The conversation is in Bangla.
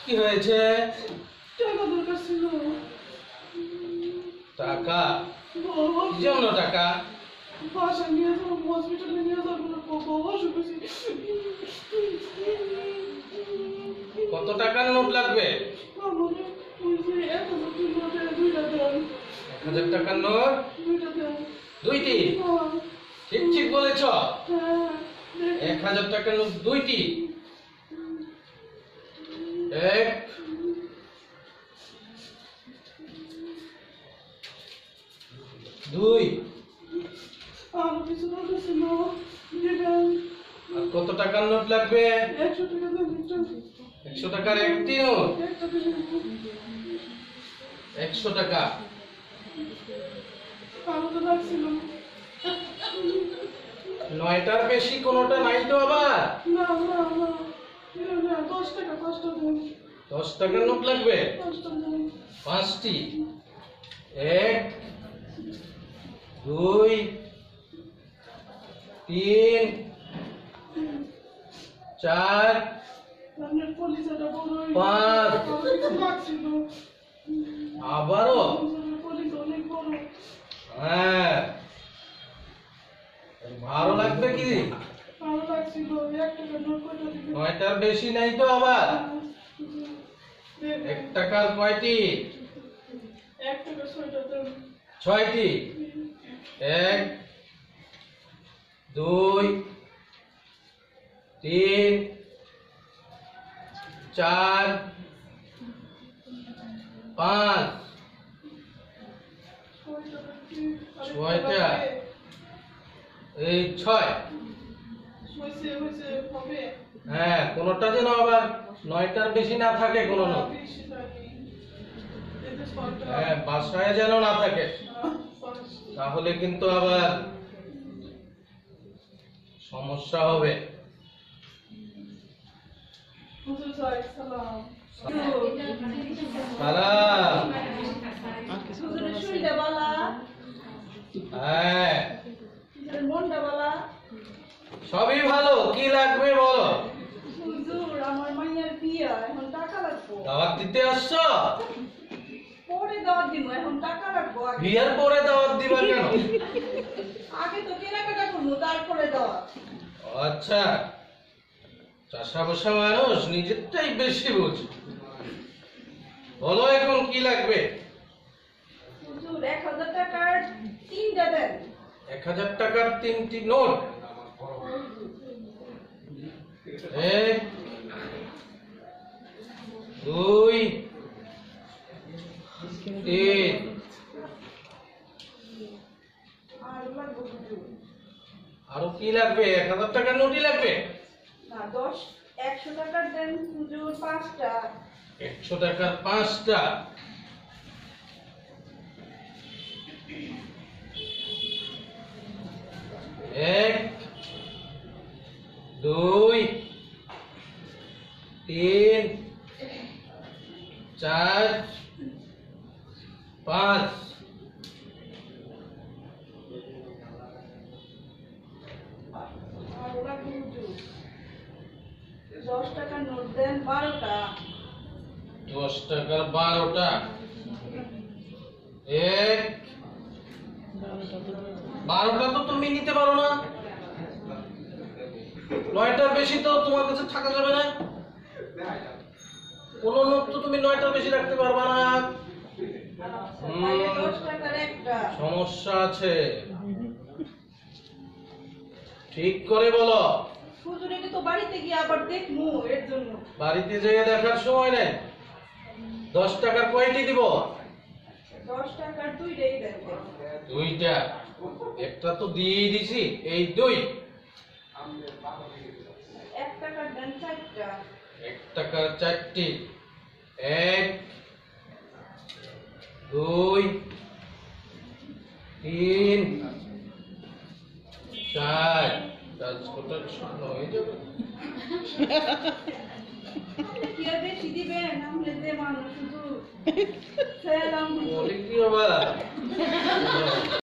কি হয়েছে? টাকা দরকার ছিল। টাকা? কি জন্য টাকা? বাসা নিয়ে যাবো, হসপিটালে নিয়ে যাবো, অসুখ হয়েছে। কত টাকার নোট লাগবে? আমার ওই যে 1000 নোটে 2টা দেন। 1000 টাকার নোট 2টা দেন। 2টি? ঠিক ঠিক বলেছ। হ্যাঁ, 1000 টাকার নোট 2টি। 1 2। আরো কিছু দরকার ছিল, দিবেন। আর কত টাকার নোট লাগবে? 100 টাকা দেন একটা। 100 টাকার একটি নোট? একটা দিবেন। 100 টাকা। আরো তো লাগছিল। 9টার বেশি কোনোটা নাই তো আবার? না না না, 10 টাকা 5টা দেন। 10 টাকার নোট লাগবে? 5টা দেন। 5টি। 1 2 3 4 আপনার পলিসটা বড় হয়ে 5। লাগছিল। আবারও? পলিস অনেক বড়। হ্যাঁ, ভালো লাগবে কি? ভালো লাগছিল। 1 টাকা নোট কয়টা দিবেন? 9টার বেশি নাই তো আবার? 1 টাকার কয়টি? 1 টাকা 6টা দেন। 6টি। 1 2 3 4 5। 6টা। এই 6। হয়েছে হবে। হ্যাঁ, কোনোটা যেন আবার 9টার বেশি না থাকে কোনো নোট। বেশি লাগে। এতে 6টা। হ্যাঁ, বাসায় যেন না থাকে, তাহলে কিন্তু আবার সমস্যা হবে। হুজুর সালাম। সালাম। হুজুরের শরীরটা বালা, হ্যাঁ, হুজুরের মনটা বালা। সবই ভালো। কি লাগবে বলো? হুজুর, আমার মাইয়ার বিয়া, এখন টাকা লাগবো। দাওয়াত দিতে আসছো? পরে দাওয়াত দিব, এখন টাকা লাগবো আগে। বিয়ের পরে দাওয়াত দিবা কেন? আগে তো কেনাকাটা করবো, তারপরে দাওয়াত। আচ্ছা, চাষা বসা মানুষ নিজেরটাই বেশি বুঝে। বলো এখন কি লাগবে? হুজুর 1000 টাকার 3টা দেন। 1000 টাকার 3টি নোট। 1 2 3। আর লাগবো হুজুর। আরো কি লাগবে? 1000 টাকার নোটই লাগবে? না, 100 টাকার দেন হুজুর 5টা। 100 টাকার 5টা। 1 2 3 4 5। আর লাগবো হুজুর 10 টাকার নোট দেন 12টা। 10 টাকার 12টা। 1 12টা তো তুমি নিতে পারো না। 9টার বেশি তো তোমার কাছে থাকা যাবে না। কোন নোট তো তুমি 9টার বেশি রাখতে পারবা না। তাইলে 10 টাকার একটা। সমস্যা আছে, ঠিক করে বলো। হুজুর, এটা তো বাড়িতে গিয়ে আবার দেখমু, এর জন্য। বাড়িতে যেয়ে দেখার সময় নেই। 10 টাকার কয়টি দিব? 10 টাকার 2টাই দেন। 2টা। একটা তো দিয়েই দিছি, এই 2। 1 টাকার দেন 4টা। 1 টাকার 4টি। 1 2 3 4। রাজকোটা শূন্য হয়ে যাবে। কি আর বেশি দিবেন? আমরা যে মানুষ হুজুর। সালাম হুজুর। বলি কি বাবা?